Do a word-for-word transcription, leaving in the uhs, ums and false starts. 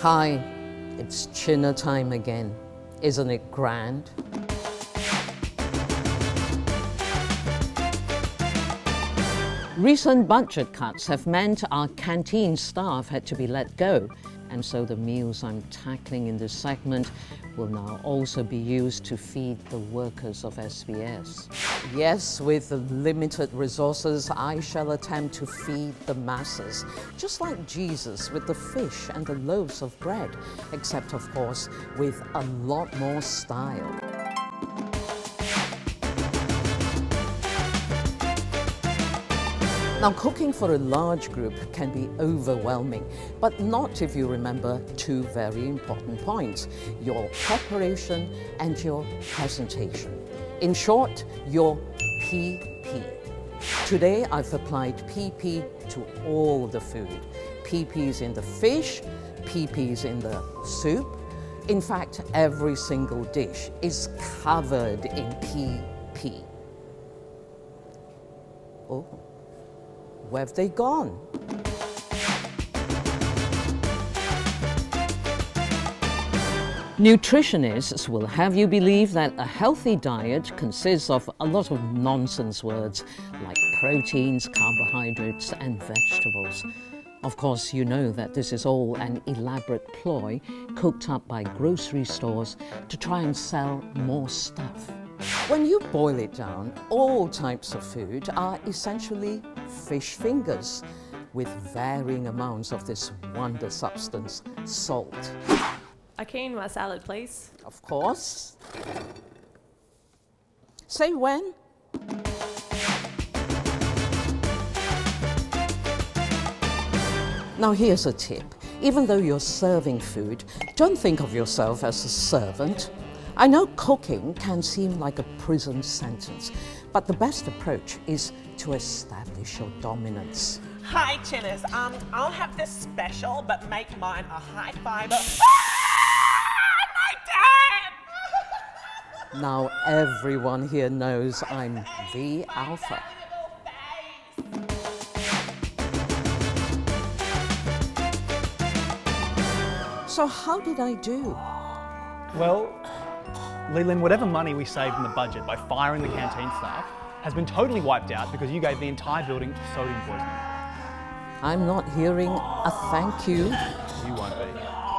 Hi, it's Chinner time again. Isn't it grand? Recent budget cuts have meant our canteen staff had to be let go, and so the meals I'm tackling in this segment will now also be used to feed the workers of S B S. Yes, with the limited resources, I shall attempt to feed the masses, just like Jesus with the fish and the loaves of bread, except of course with a lot more style. Now, cooking for a large group can be overwhelming, but not if you remember two very important points: your preparation and your presentation. In short, your P P. Today, I've applied P P to all the food. P Ps in the fish, P Ps in the soup. In fact, every single dish is covered in P P. Oh. Where have they gone? Nutritionists will have you believe that a healthy diet consists of a lot of nonsense words like proteins, carbohydrates, and vegetables. Of course, you know that this is all an elaborate ploy cooked up by grocery stores to try and sell more stuff. When you boil it down, all types of food are essentially fish fingers with varying amounts of this wonder substance, salt. A quinoa salad, please. Of course. Say when? Now here's a tip. Even though you're serving food, don't think of yourself as a servant. I know cooking can seem like a prison sentence, but the best approach is to establish your dominance. Hi, Chinners. Um, I'll have this special, but make mine a high fiber. My dad! Now everyone here knows I'm the alpha. So how did I do? Well, Lee Lin, whatever money we saved in the budget by firing the canteen staff has been totally wiped out because you gave the entire building sodium poisoning. I'm not hearing a thank you. You won't be.